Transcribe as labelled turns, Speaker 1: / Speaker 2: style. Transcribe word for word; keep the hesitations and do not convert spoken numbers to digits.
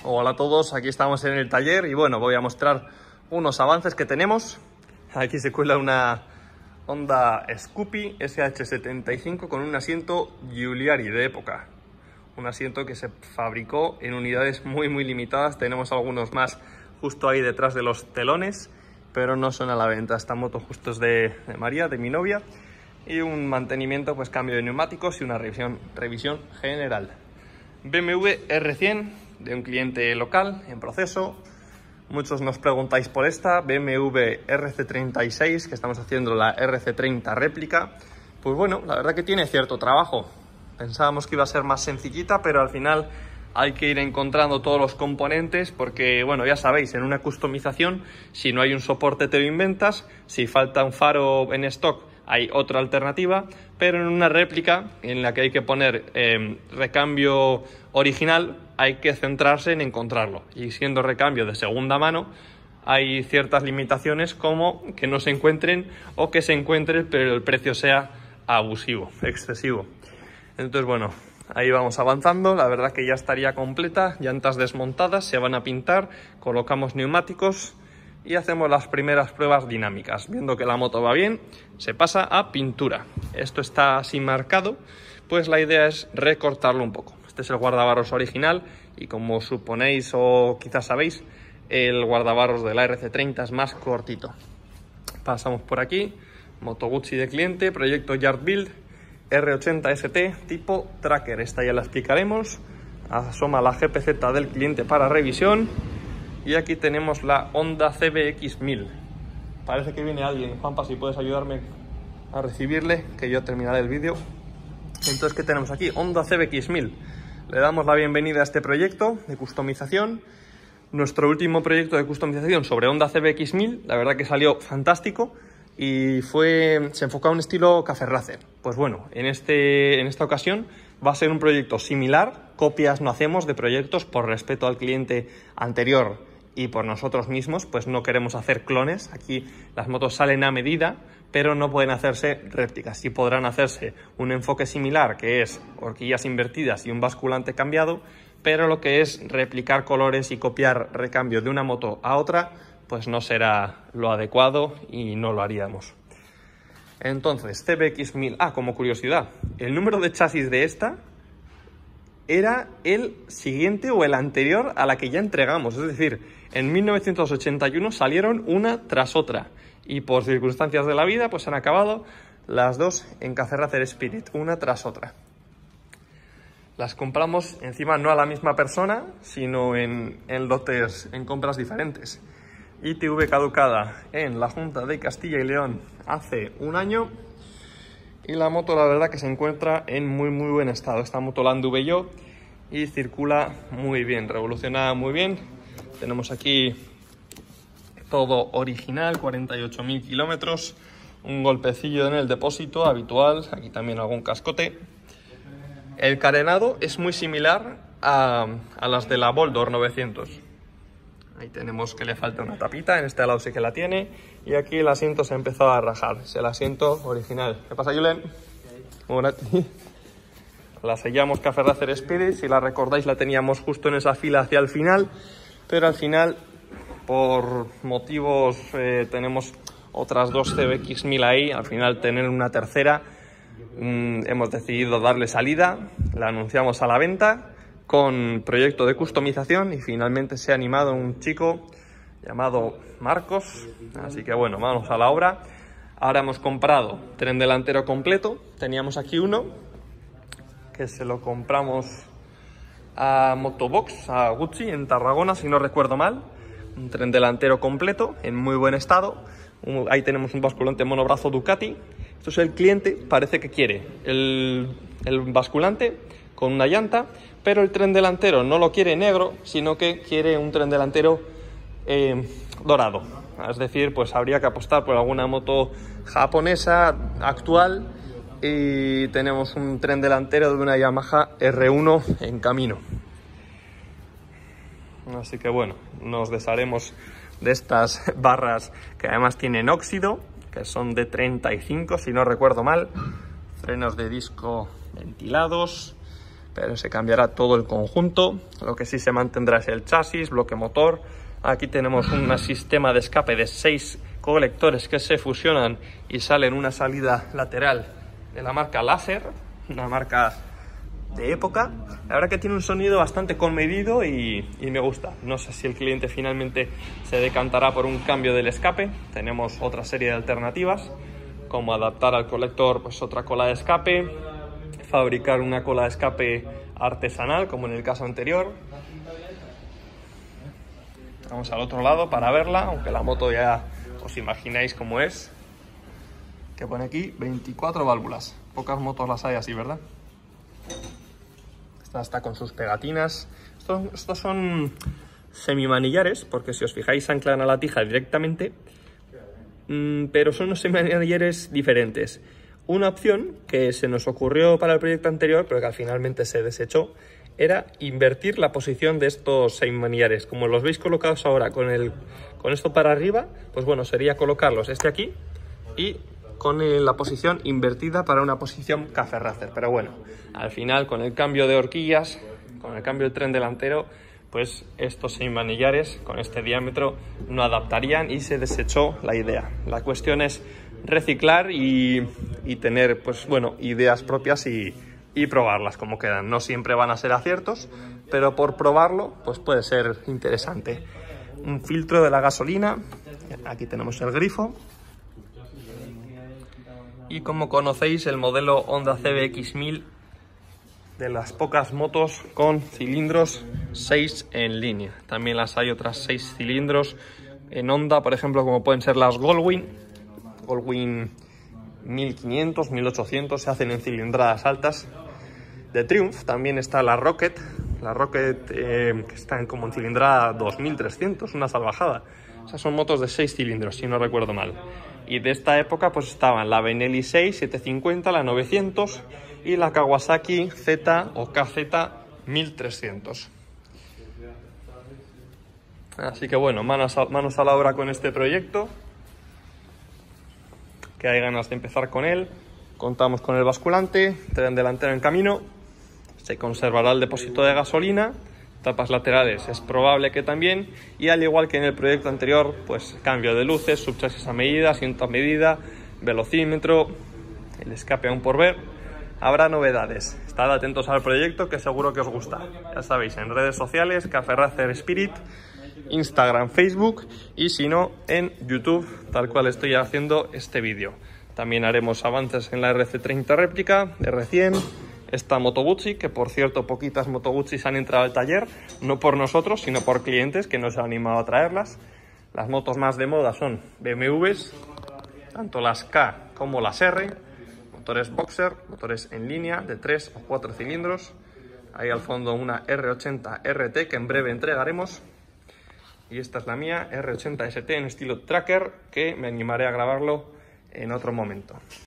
Speaker 1: Hola a todos, aquí estamos en el taller y bueno, voy a mostrar unos avances que tenemos. Aquí se cuela una Honda Scoopy S H setenta y cinco con un asiento Giuliari de época. Un asiento que se fabricó en unidades muy muy limitadas. Tenemos algunos más justo ahí detrás de los telones, pero no son a la venta. Esta moto justo es de, de María, de mi novia. Y un mantenimiento, pues cambio de neumáticos y una revisión, revisión general. B M W R cien de un cliente local en proceso. Muchos nos preguntáis por esta B M W R C treinta y seis, que estamos haciendo la R C treinta réplica. Pues bueno, la verdad que tiene cierto trabajo. Pensábamos que iba a ser más sencillita, pero al final hay que ir encontrando todos los componentes porque, bueno, ya sabéis, en una customización, si no hay un soporte te lo inventas, si falta un faro en stock hay otra alternativa, pero en una réplica en la que hay que poner eh, recambio original hay que centrarse en encontrarlo, y siendo recambio de segunda mano hay ciertas limitaciones como que no se encuentren o que se encuentren pero el precio sea abusivo, excesivo. Entonces bueno, ahí vamos avanzando. La verdad que ya estaría completa, llantas desmontadas, se van a pintar, colocamos neumáticos y hacemos las primeras pruebas dinámicas. Viendo que la moto va bien, se pasa a pintura. Esto está así marcado, pues la idea es recortarlo un poco. Este es el guardabarros original y, como suponéis o quizás sabéis, el guardabarros de la R C treinta es más cortito. Pasamos por aquí, Moto Guzzi de cliente, proyecto Yard Build R ochenta S T tipo tracker. Esta ya la explicaremos. Asoma la G P Z del cliente para revisión. Y aquí tenemos la Honda C B X mil. Parece que viene alguien. Juanpa, si puedes ayudarme a recibirle, que yo terminaré el vídeo. Entonces, ¿qué tenemos aquí? Honda C B X mil. Le damos la bienvenida a este proyecto de customización. Nuestro último proyecto de customización sobre Honda C B X mil, la verdad que salió fantástico y fue, se enfocó a un estilo café racer. Pues bueno, en, este, en esta ocasión va a ser un proyecto similar. Copias no hacemos de proyectos por respeto al cliente anterior y por nosotros mismos, pues no queremos hacer clones. Aquí las motos salen a medida, pero no pueden hacerse réplicas. Sí podrán hacerse un enfoque similar, que es horquillas invertidas y un basculante cambiado, pero lo que es replicar colores y copiar recambio de una moto a otra, pues no será lo adecuado y no lo haríamos. Entonces, C B X mil. Ah, como curiosidad, el número de chasis de esta era el siguiente o el anterior a la que ya entregamos. Es decir, en mil novecientos ochenta y uno salieron una tras otra y por circunstancias de la vida pues han acabado las dos en Café Racer Spirit, una tras otra. Las compramos encima no a la misma persona, sino en, en lotes, en compras diferentes. I T V caducada en la Junta de Castilla y León hace un año. Y la moto, la verdad que se encuentra en muy muy buen estado. Esta moto la anduve yo y circula muy bien, revoluciona muy bien. Tenemos aquí todo original, cuarenta y ocho mil kilómetros. Un golpecillo en el depósito habitual, aquí también algún cascote. El carenado es muy similar a, a las de la Boldor novecientos. Ahí tenemos que le falta una tapita, en este lado sí que la tiene. Y aquí el asiento se ha empezado a rajar, es el asiento original. ¿Qué pasa, Julen? Hola. La sellamos Café Racer Spirit, si la recordáis la teníamos justo en esa fila hacia el final, pero al final, por motivos, eh, tenemos otras dos C B X mil ahí. Al final tener una tercera, mmm, hemos decidido darle salida, la anunciamos a la venta con proyecto de customización y finalmente se ha animado un chico llamado Marcos. Así que bueno, vamos a la obra. Ahora hemos comprado tren delantero completo. Teníamos aquí uno que se lo compramos a Motobox, a Guzzi, en Tarragona, si no recuerdo mal. Un tren delantero completo, en muy buen estado. Ahí tenemos un basculante monobrazo Ducati. Esto es el cliente, parece que quiere el, el basculante con una llanta, pero el tren delantero no lo quiere negro, sino que quiere un tren delantero eh, dorado. Es decir, pues habría que apostar por alguna moto japonesa actual y tenemos un tren delantero de una Yamaha R uno en camino. Así que bueno, nos desharemos de estas barras que además tienen óxido, que son de treinta y cinco, si no recuerdo mal. Frenos de disco ventilados, pero se cambiará todo el conjunto. Lo que sí se mantendrá es el chasis, bloque motor. Aquí tenemos un sistema de escape de seis colectores que se fusionan y salen una salida lateral de la marca Láser, una marca de época. La verdad que tiene un sonido bastante comedido y, y me gusta. No sé si el cliente finalmente se decantará por un cambio del escape. Tenemos otra serie de alternativas, como adaptar al colector pues otra cola de escape, fabricar una cola de escape artesanal como en el caso anterior. Vamos al otro lado para verla, aunque la moto ya os imagináis cómo es. Que pone aquí veinticuatro válvulas. Pocas motos las hay así, ¿verdad? Esta está con sus pegatinas. Estos, estos son semimanillares, porque si os fijáis se anclan a la tija directamente. Mm, pero son unos semimanillares diferentes. Una opción que se nos ocurrió para el proyecto anterior, pero que finalmente se desechó, era invertir la posición de estos semimanillares. Como los veis colocados ahora con, el, con esto para arriba, pues bueno, sería colocarlos este aquí y con el, la posición invertida para una posición café racer. Pero bueno, al final con el cambio de horquillas, con el cambio del tren delantero, pues estos semimanillares con este diámetro no adaptarían y se desechó la idea. La cuestión es reciclar y, y tener pues bueno, ideas propias y y probarlas como quedan. No siempre van a ser aciertos, pero por probarlo pues puede ser interesante. Un filtro de la gasolina, aquí tenemos el grifo, y como conocéis el modelo Honda C B X mil, de las pocas motos con cilindros seis en línea. También las hay otras seis cilindros en Honda, por ejemplo, como pueden ser las Goldwing Goldwing mil quinientos, mil ochocientos, se hacen en cilindradas altas. De Triumph también está la Rocket, la Rocket eh, que está en como en cilindrada dos mil trescientos, una salvajada. Esas son motos de seis cilindros, si no recuerdo mal. Y de esta época pues estaban la Benelli seis, setecientos cincuenta, la novecientos y la Kawasaki Z o K Z mil trescientos. Así que bueno, manos a, manos a la obra con este proyecto, que hay ganas de empezar con él. Contamos con el basculante, tren delantero en camino, se conservará el depósito de gasolina, tapas laterales es probable que también, y al igual que en el proyecto anterior, pues cambio de luces, subchasis a medida, asiento a medida, velocímetro, el escape aún por ver. Habrá novedades, estad atentos al proyecto que seguro que os gusta. Ya sabéis, en redes sociales, Café Racer Spirit, Instagram, Facebook y si no, en YouTube, tal cual estoy haciendo este vídeo. También haremos avances en la R C treinta réplica de recién, esta Moto Guzzi, que por cierto poquitas Moto Guzzis han entrado al taller, no por nosotros, sino por clientes que nos han animado a traerlas. Las motos más de moda son B M Ws, tanto las K como las R, motores boxer, motores en línea de tres o cuatro cilindros. Ahí al fondo una R ochenta R T que en breve entregaremos. Y esta es la mía, R ochenta S T en estilo tracker, que me animaré a grabarlo en otro momento.